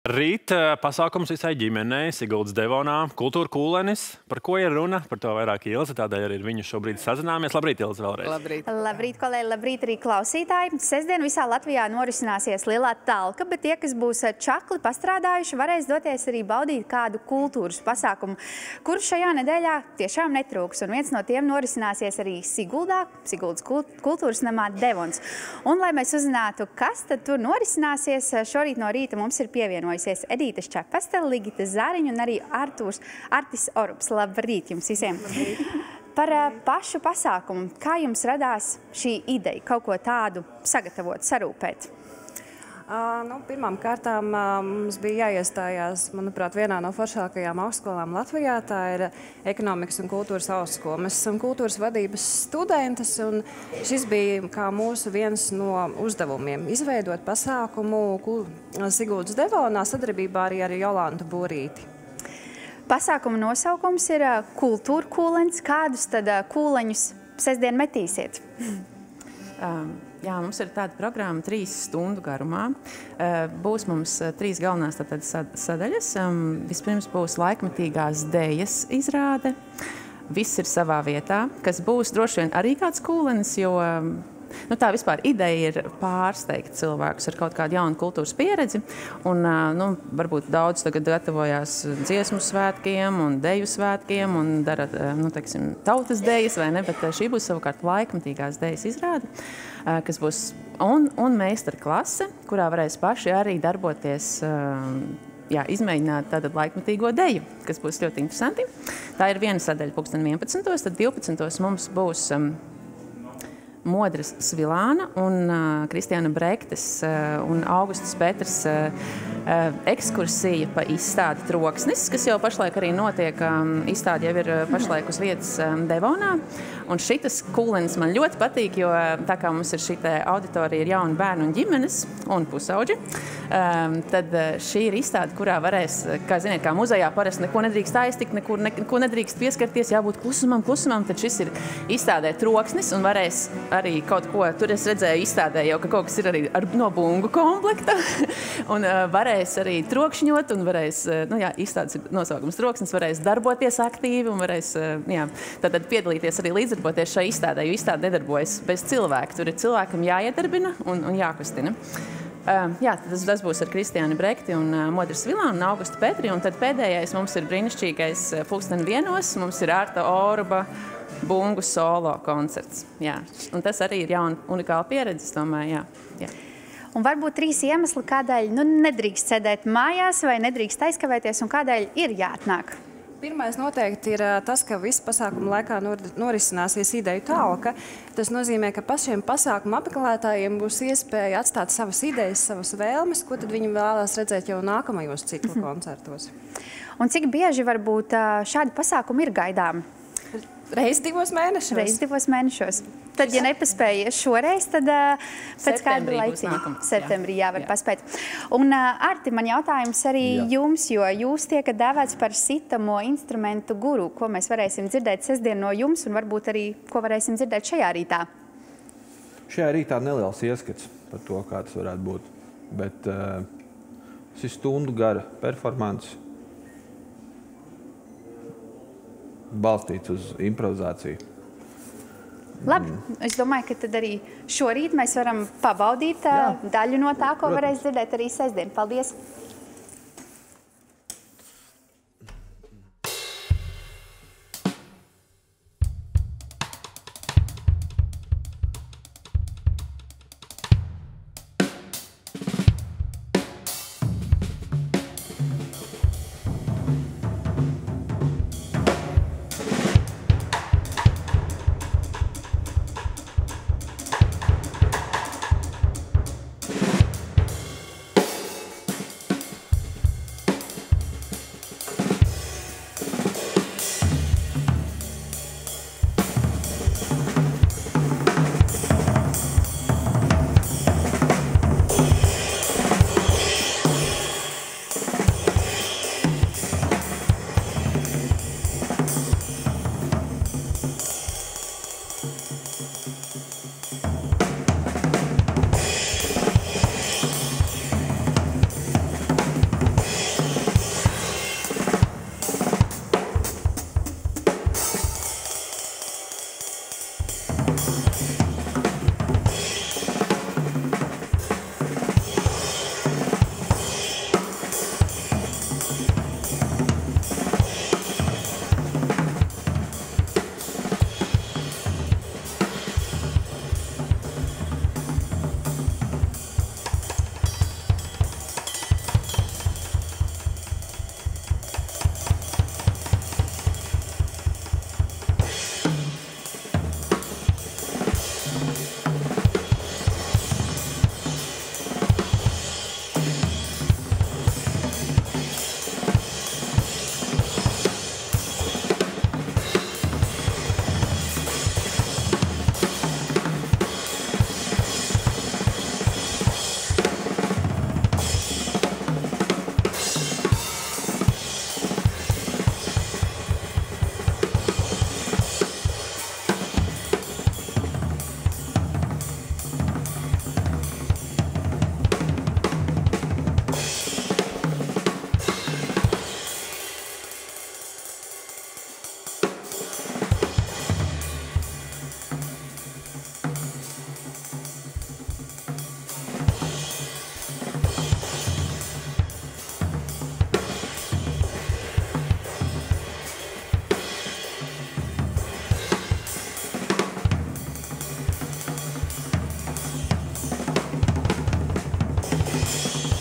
Rīt pasākums visai ģimenei, Siguldas Devonā, kultūra kūlenis. Par ko ir runa? Par to vairāk Ilze, tādēļ arī viņu šobrīd sazināmies. Labrīt, Ilze, vēlreiz. Labrīt. Labrīt, kolēģi, labrīt arī klausītāji. Sestdien visā Latvijā norisināsies lielā talka, bet tie, kas būs čakli pastrādājuši, varēs doties arī baudīt kādu kultūras pasākumu, kur šajā nedēļā tiešām netrūks. Un viens no tiem norisināsies arī Siguldā, Siguldas kultūras namā Devons. Un, lai mēs uzzinātu, kas tad tur norisināsies, šorīt no rīta mums ir pievienojusies Edīte Šķepastele, Ligita Zariņa un arī Artis Orups. Labrīt jums visiem! Par pašu pasākumu. Kā jums radās šī ideja kaut ko tādu sagatavot, sarūpēt? Pirmām kārtām mums bija jāiestājās, manuprāt, vienā no foršākajām augstskolām Latvijā. Tā ir ekonomikas un kultūras augstskola. Mēs esam kultūras vadības studentas, un šis bija kā mūsu viens no uzdevumiem – izveidot pasākumu Siguldas Devonā sadarbībā arī ar Jolantu Būrīti. Pasākuma nosaukums ir kultūra kūlenis. Kādus tad kūleņus sestdien metīsiet? Jā, mums ir tāda programma 3 stundu garumā. Būs mums 3 galvenās sadaļas. Vispirms būs laikmetīgās dejas izrāde. Viss ir savā vietā, kas būs droši vien arī kāds kūlenis, jo tā vispār ideja ir pārsteigt cilvēkus ar kaut kādu jaunu kultūras pieredzi. Un, varbūt daudz tagad gatavojās dziesmu svētkiem un deju svētkiem un dara, tautas dejas, vai ne? Bet šī būs savukārt laikmetīgās dejas izrāde, kas būs un meistarklase, kurā varēs paši arī darboties, izmēģināt tātad laikmetīgo deju, kas būs ļoti interesanti. Tā ir viena sadaļa 11. Tad 12. mums būs Modris Svilāna un Kristiāna Brektes un Augustas Petrs ekskursija pa izstādi Troksnis, kas jau pašlaik arī notiek. Izstāde jau ir pašlaik uz vietas Devonā. Un šitas kūlenis man ļoti patīk, jo tā kā mums ir šī auditorija ir jauni bērni un ģimenes un pusauģi, tad šī ir izstāde, kurā varēs, kā ziniet, kā muzejā parasti neko nedrīkst aiztikt, neko nedrīkst pieskarties, jābūt klusumam, tad šis ir izstādē Troksnis un varēs arī kaut ko, tur es redzēju izstādē jau, ka kaut kas ir arī no bungu komplekta, un varēs arī trokšņot, un varēs, izstādes nosaukums Troksnis, varēs darboties aktīvi, un varēs, tātad piedalīties arī līdzdarboties šai izstādē, jo izstāde nedarbojas bez cilvēka. Tur ir cilvēkam jāiedarbina un jākustina. Tas būs ar Kristiānu Brekti un Modri Svilānu un Augustu Petri, un tad pēdējais mums ir brīnišķīgais 1:00, mums ir Arta Oruba bungu solo koncerts. Jā. Un tas arī ir jauna unikāla pieredze, es domāju, jā. Un varbūt 3 iemesli, kādēļ nedrīkst sēdēt mājās vai nedrīkst aizkavēties un kādēļ ir jāatnāk. Pirmais noteikti ir tas, ka visu pasākumu laikā norisināsies ideju talka. Tas nozīmē, ka pašiem pasākumu apmeklētājiem būs iespēja atstāt savas idejas, savas vēlmes, ko tad viņi vēlās redzēt jau nākamajos ciklu koncertos. Un cik bieži varbūt šādi pasākumi ir gaidāmi? Reiz 2 mēnešos. Reiz 2 mēnešos. Tad, ja nepaspēja šoreiz, tad pēc kāda laiciņa. Septembrī var paspēt. Un, Arti, man jautājums arī jums, jo jūs tiekat dēvēts par sitamo instrumentu guru. Ko mēs varēsim dzirdēt sestdien no jums un varbūt arī, ko varēsim dzirdēt šajā rītā? Šajā rītā neliels ieskats par to, kā tas varētu būt. Bet šis stundu gara performance balstīts uz improvizāciju. Labi, es domāju, ka tad arī šorīt mēs varam pabaudīt daļu no tā, ko varēs dzirdēt arī sestdien. Paldies! Paldies!